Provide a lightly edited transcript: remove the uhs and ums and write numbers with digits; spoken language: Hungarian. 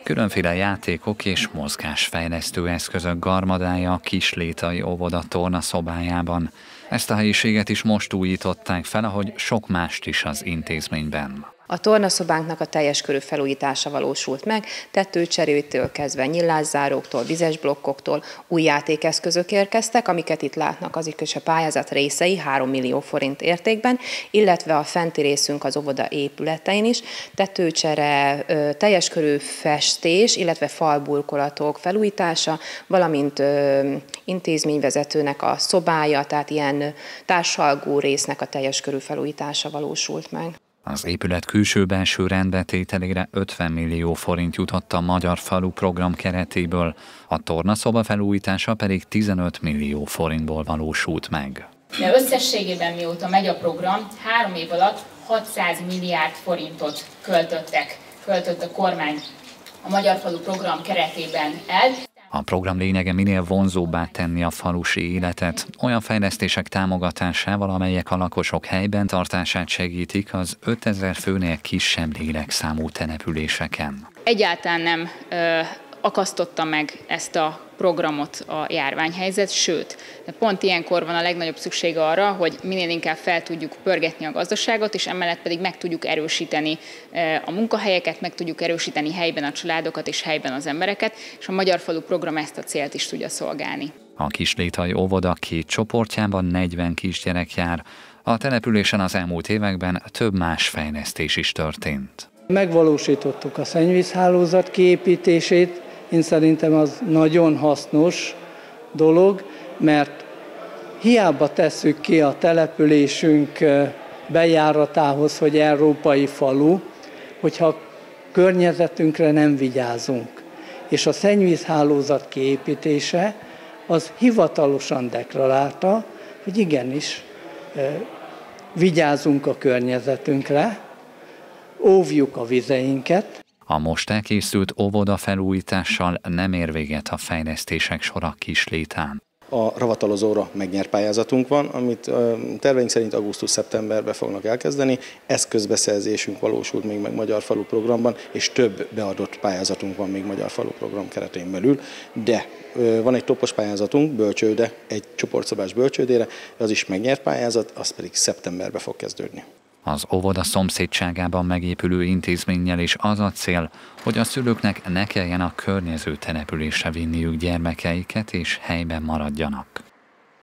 Különféle játékok és mozgásfejlesztő eszközök garmadája a Kislétai óvoda tornaszobájában. Ezt a helyiséget is most újították fel, ahogy sok mást is az intézményben. A tornaszobánknak a teljes körű felújítása valósult meg, tetőcserétől kezdve nyillászáróktól, vizes blokkoktól új játékeszközök érkeztek, amiket itt látnak, azok is a pályázat részei 3 millió forint értékben, illetve a fenti részünk az óvoda épületein is, tetőcsere, teljes körű festés, illetve falburkolatok felújítása, valamint intézményvezetőnek a szobája, tehát ilyen társalgó résznek a teljes körű felújítása valósult meg. Az épület külső-belső rendbetételére 50 millió forint jutott a Magyar Falu program keretéből, a tornaszoba felújítása pedig 15 millió forintból valósult meg. De összességében mióta megy a program, 3 év alatt 600 milliárd forintot költött a kormány a Magyar Falu program keretében el. A program lényege minél vonzóbbá tenni a falusi életet, olyan fejlesztések támogatásával, amelyek a lakosok helyben tartását segítik az 5000 főnél kisebb lélekszámú településeken. Egyáltalán nem akasztotta meg ezt a programot a járványhelyzet, sőt, pont ilyenkor van a legnagyobb szüksége arra, hogy minél inkább fel tudjuk pörgetni a gazdaságot, és emellett pedig meg tudjuk erősíteni a munkahelyeket, meg tudjuk erősíteni helyben a családokat és helyben az embereket, és a Magyar Falu program ezt a célt is tudja szolgálni. A Kislétai óvoda 2 csoportjában 40 kisgyerek jár. A településen az elmúlt években több más fejlesztés is történt. Megvalósítottuk a szennyvízhálózat kiépítését. Én szerintem az nagyon hasznos dolog, mert hiába tesszük ki a településünk bejáratához, hogy európai falu, hogyha a környezetünkre nem vigyázunk. És a szennyvízhálózat kiépítése az hivatalosan deklarálta, hogy igenis vigyázunk a környezetünkre, óvjuk a vizeinket. A most elkészült óvoda felújítással nem ér véget a fejlesztések sora Kislétán. A ravatalozóra megnyer pályázatunk van, amit terveink szerint augusztus-szeptemberben fognak elkezdeni. Eszközbeszerzésünk valósult még meg Magyar Falu programban, és több beadott pályázatunk van még Magyar Falu program keretén belül, de van egy topos pályázatunk, bölcsőde, egy csoportszobás bölcsődére, az is megnyert pályázat, az pedig szeptemberben fog kezdődni. Az óvoda szomszédságában megépülő intézménnyel is az a cél, hogy a szülőknek ne kelljen a környező településre vinniük gyermekeiket és helyben maradjanak.